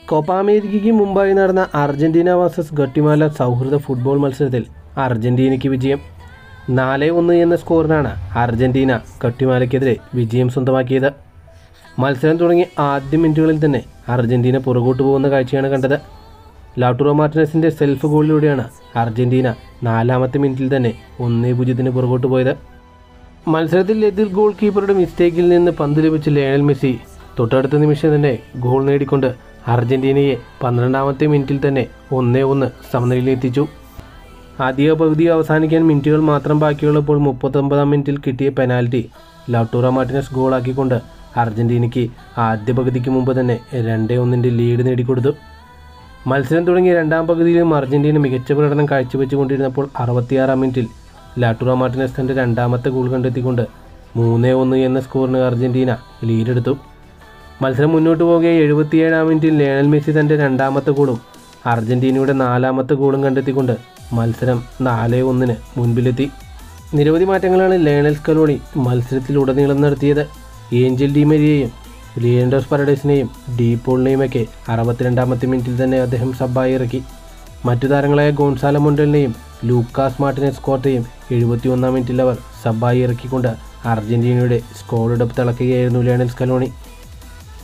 Copa അമേരിക്കയ്ക്ക് മുമ്പായി നടന്ന അർജന്റീന വേഴ്സസ് ഗട്ടിമാല സൗഹൃദ ഫുട്ബോൾ മത്സരത്തിൽ അർജന്റീനയ്ക്ക് വിജയം. 4-1 എന്ന സ്കോറിനാണ് അർജന്റീന ഗട്ടിമാലയ്ക്കെതിരെ വിജയം സ്വന്തമാക്കിയത്. മത്സരം തുടങ്ങി ആദ്യ മിനിറ്റുകളിൽ തന്നെ അർജന്റീന പുറകോട്ട് പോകുന്ന കാഴ്ചയാണ് കണ്ടത്. ലൗട്ടാറോ മാർട്ടിനസിൻ്റെ സെൽഫ് ഗോളിലൂടെയാണ് അർജന്റീന 4ാമത്തെ മിനിറ്റിൽ തന്നെ 1-0 പുറകോട്ട് പോയത്. മത്സരത്തിൽ എതിർ ഗോൾ കീപ്പറുടെ മിസ്റ്റേക്കിൽ നിന്ന് പന്ത് ലഭിച്ച ലയണൽ മെസ്സി തൊട്ടടുത്ത നിമിഷം തന്നെ ഗോൾ നേടിക്കൊണ്ട് അർജന്റീനയെ 12ാമത്തെ മിനിറ്റിൽ തന്നെ 1-1 സമനിലയിലെത്തിച്ചു. ആദ്യ പകുതി അവസാനിക്കാൻ മിനിറ്റുകൾ മാത്രം ബാക്കിയുള്ളപ്പോൾ 39ാം മിനിറ്റിൽ കിട്ടിയ പെനാൽറ്റി ലൗട്ടാറോ മാർട്ടിനസ് ഗോളാക്കിക്കൊണ്ട് അർജന്റീനയ്ക്ക് ആദ്യ പകുതിക്ക് മുമ്പ് തന്നെ 2-1 ലീഡ് നേടിക്കൊടുത്തു. മത്സരം തുടങ്ങിയ രണ്ടാം പകുതിയിലും അർജന്റീന മികച്ച പ്രകടനം കാഴ്ചവെച്ചുകൊണ്ടിരുന്നപ്പോൾ 66ാം മിനിറ്റിൽ ലൗട്ടാറോ മാർട്ടിനസ് തൻ്റെ 2ാമത്തെ ഗോൾ കണ്ടെത്തിക്കൊണ്ട് 3-1 എന്ന സ്കോറിന് അർജന്റീന ലീഡെടുത്തു. മത്സരം മുന്നോട്ട് പോകെ 77ാം മിനിറ്റിൽ ലയണൽ മെസ്സി തൻ്റെ 2ാമത്തെ ഗോളും അർജന്റീനയുടെ 4ാമത്തെ ഗോളും കണ്ടെത്തിക്കൊണ്ട് മത്സരം 4-1 മുൻപിലെത്തി. നിരവധി മാറ്റങ്ങളാണ് ലയണൽ സ്കലോണി മത്സരത്തിലുടനീളം നടത്തിയത്. ഏഞ്ചൽ ഡി മരിയയും ലിയൻഡോസ് പരഡേസിനെയും ഡി പോളിനെയുമൊക്കെ 62ാമത്തെ മിനിറ്റിൽ തന്നെ അദ്ദേഹം സബ്ബായി ഇറക്കി. മറ്റു താരങ്ങളായ ഗോൺസാലോ മൊണ്ടലിനെയും ലൂക്കാസ് മാർട്ടിനസ് കോട്ടയും 71ാം മിനിറ്റിൽ അവർ സബ്ബായി ഇറക്കിക്കൊണ്ട് അർജന്റീനയുടെ സ്കോർ ഡെപ്ത് തിളക്കുകയായിരുന്നു ലയണൽ സ്കലോണി.